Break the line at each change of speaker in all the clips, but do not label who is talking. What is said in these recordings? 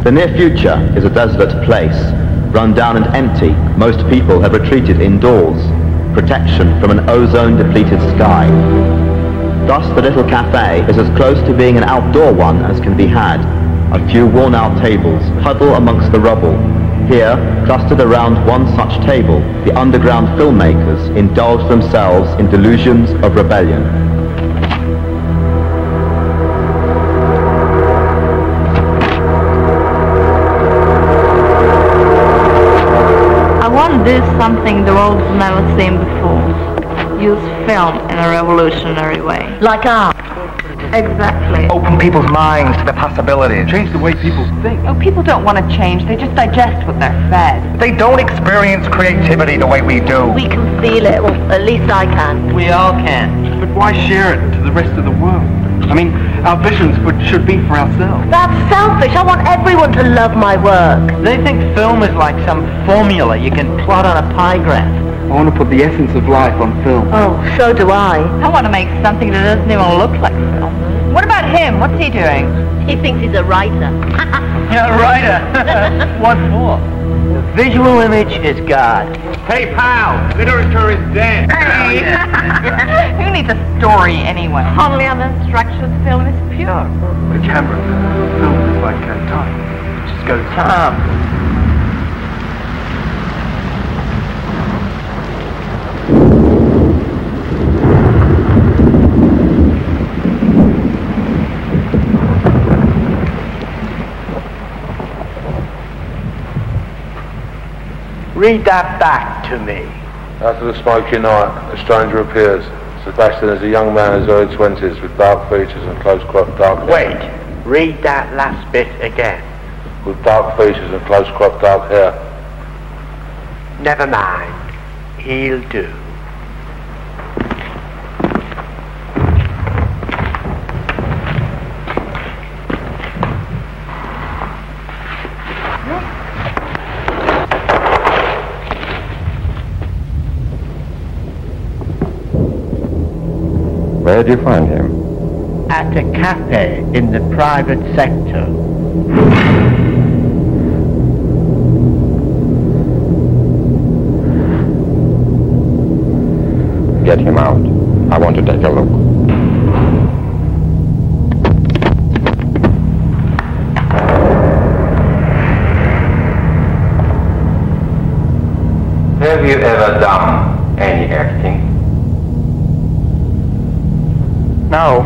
The near future is a desolate place, run down and empty. Most people have retreated indoors, protection from an ozone-depleted sky. Thus the little cafe is as close to being an outdoor one as can be had. A few worn-out tables huddle amongst the rubble. Here, clustered around one such table, the underground filmmakers indulge themselves in delusions of rebellion.
I want to do something the world's never seen before. Use film in a revolutionary way.
Like art.
Exactly.
Open people's minds to the possibilities. Change the way people think.
Oh, people don't want to change. They just digest what they're fed.
They don't experience creativity the way we do.
We can feel it, or at least I can.
We all can.
But why share it to the rest of the world? I mean, our visions should be for ourselves.
That's selfish. I want everyone to love my work.
They think film is like some formula you can plot on a pie graph.
I want to put the essence of life on film.
Oh, so do I.
I want to make something that doesn't even look like film.
What about him? What's he doing?
He thinks he's a writer.
Yeah, writer. What for? The visual image is God.
Hey, pal, literature is dead.
Hey! Who needs a story anyway?
Only on instructions, film is pure.
The camera, film is like time. It just goes.
Tom. Read that back to me.
After the smoky night, a stranger appears. Sebastian is a young man in his early 20s with dark features and close-cropped dark hair.
Wait, read that last bit again.
With dark features and close-cropped dark hair.
Never mind. He'll do.
Where did you find him?
At a cafe in the private sector.
Get him out. I want to take a look. Have you ever done any acting?
No.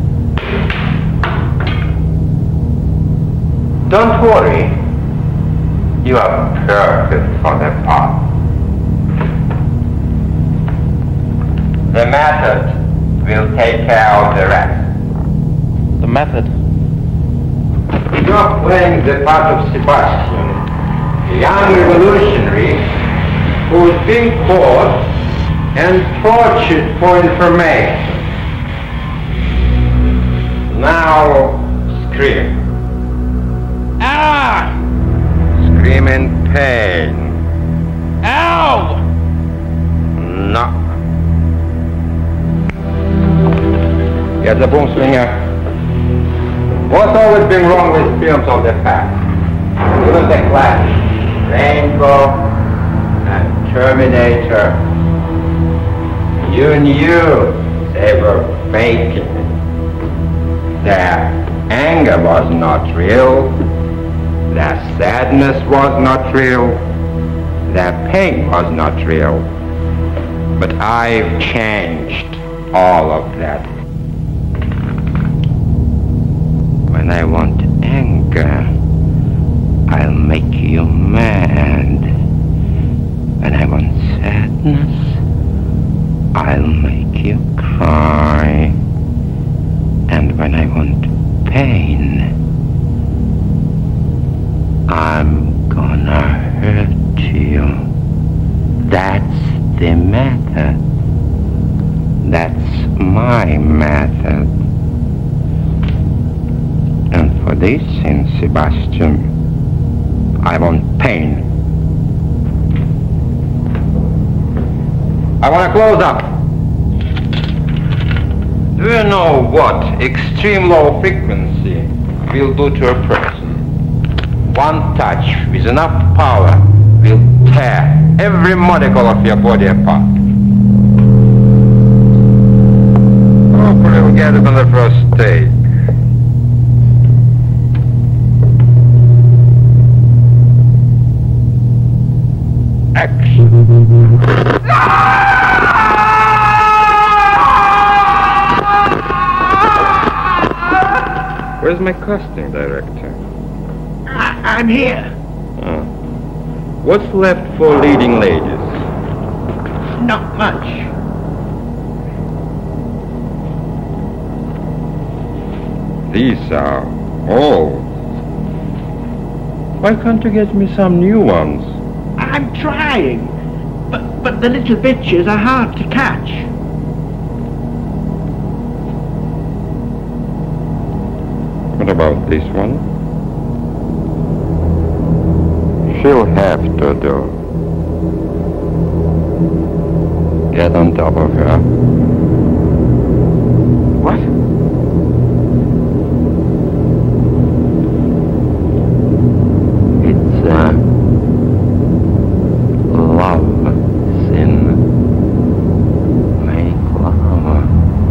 Don't worry. You are perfect for the part. The method will take care of the rest.
The method?
You are playing the part of Sebastian, a young revolutionary who is being caught and tortured for information. Now, scream.
Ah!
Scream in pain.
Ow!
No. Get the boom slinger. What's always been wrong with films of the past? Even The Clash, Rainbow, and Terminator. You knew they were faking. Their anger was not real, their sadness was not real, their pain was not real. But I've changed all of that. When I want anger, I'll make you mad. When I want sadness, I'll make you cry. And when I want pain, I'm gonna hurt you. That's the method. That's my method. And for this, in Sebastian, I want pain. I want a close-up. Do you know what extreme low frequency will do to a person? One touch with enough power will tear every molecule of your body apart. Hopefully we'll get him on the first stage. Action. Where's my casting director?
I'm here.
Oh. What's left for leading ladies?
Not much.
These are old. Why can't you get me some new ones?
I'm trying. But the little bitches are hard to catch.
What about this one? She'll have to do. Get on top of her.
What?
It's love sin. Make love.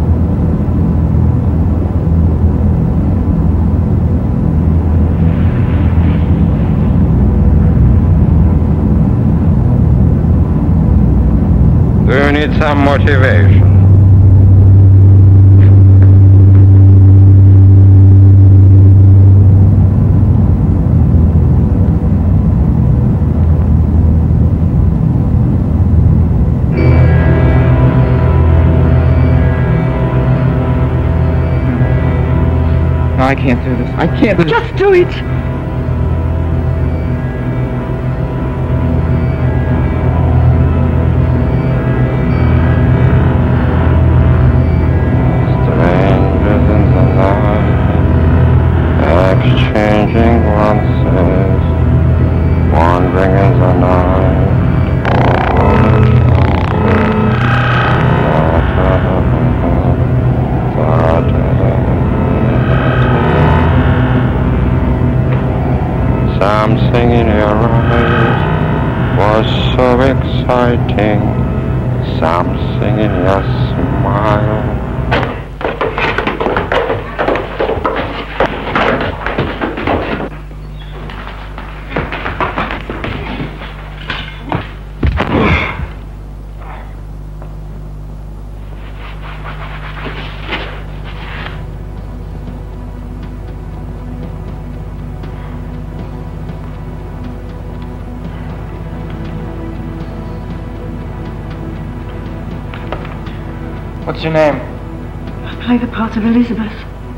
Do you need some motivation?
No, I can't do this. I can't. Just do it.
Strangers in the night, exchanging glances, wandering in the night. Something in your eyes was so exciting, something in your smile.
What's your name?
I play the part of Elizabeth.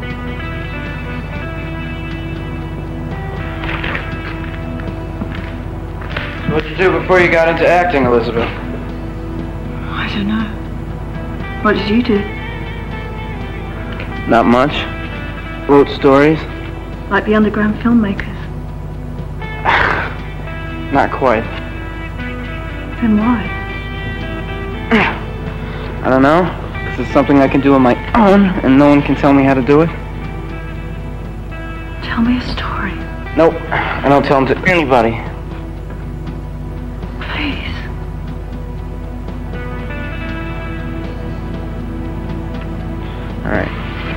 So what'd you do before you got into acting, Elizabeth?
I don't know. What did you do?
Not much. Wrote stories?
Like the underground filmmakers.
Not quite.
Then why?
I don't know. This is something I can do on my own, and no one can tell me how to do it.
Tell me a story.
Nope. I don't tell them to anybody.
Please.
All right.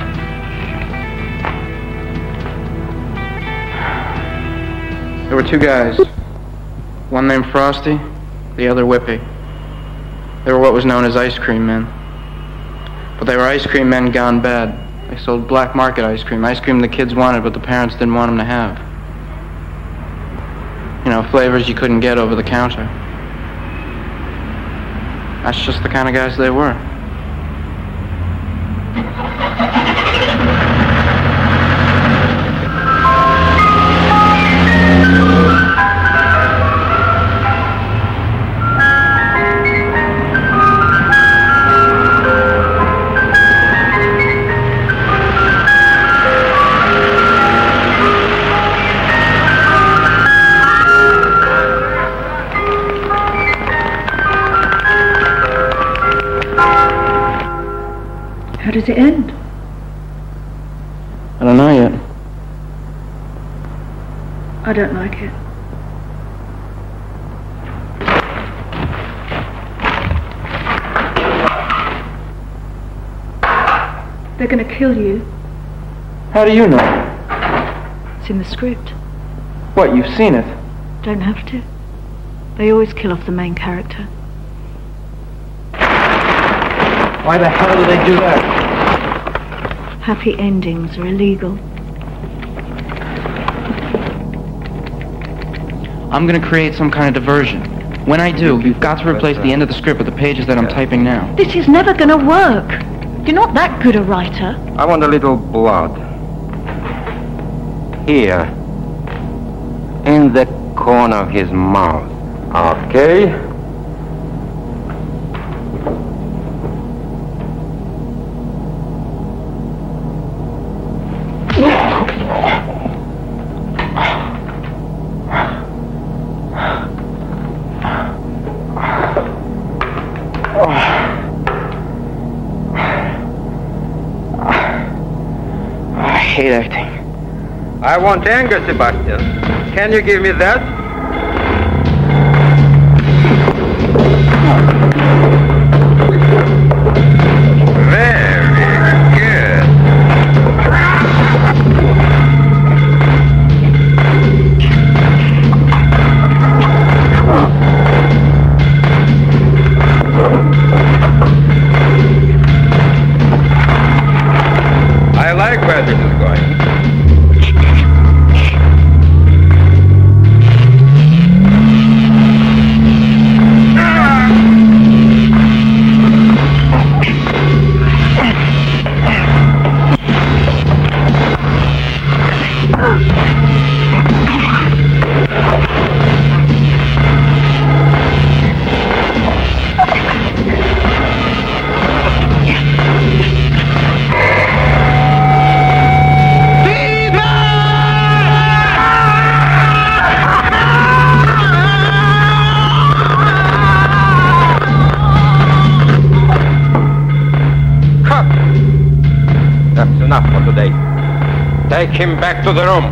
There were two guys. One named Frosty, the other Whippy. They were what was known as ice cream men. But they were ice cream men gone bad. They sold black market ice cream the kids wanted but the parents didn't want them to have. You know, flavors you couldn't get over the counter. That's just the kind of guys they were.
How does it end?
I don't know yet.
I don't like it. They're going to kill you.
How do you know?
It's in the script.
What, you've seen it?
Don't have to. They always kill off the main character.
Why the hell do they do that?
Happy endings are illegal.
I'm gonna create some kind of diversion. When I do, you've got to replace the end of the script with the pages that I'm typing now.
This is never going to work. You're not that good a writer.
I want a little blood. Here. In the corner of his mouth. Okay?
I hate acting.
I want anger, Sebastian. Can you give me that? Very good. I like where this is going. Enough for today. Take him back to the room.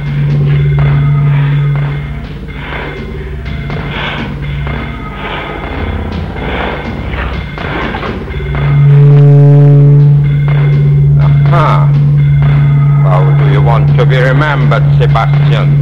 Aha. How do you want to be remembered, Sebastian?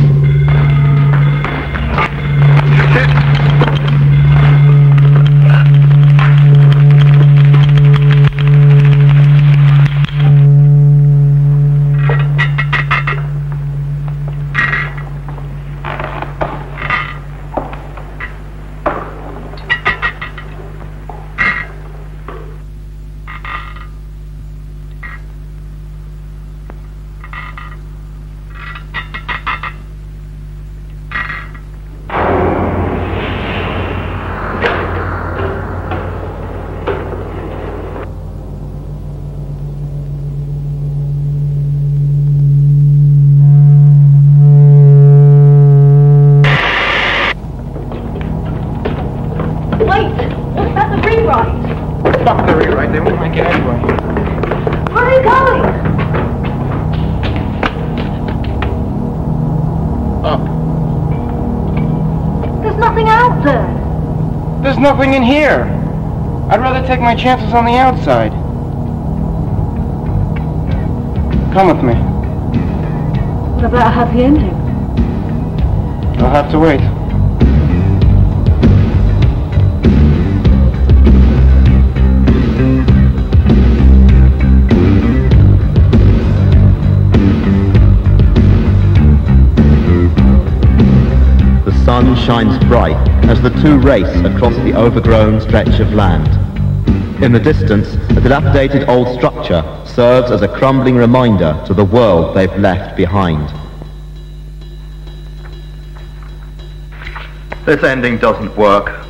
Fuck the rewrite, they won't like it anyway.
Where are you going?
Up.
There's nothing out there.
There's nothing in here. I'd rather take my chances on the outside. Come with me.
What about a happy ending?
I'll have to wait.
The sun shines bright as the two race across the overgrown stretch of land. In the distance, a dilapidated old structure serves as a crumbling reminder to the world they've left behind.
This ending doesn't work.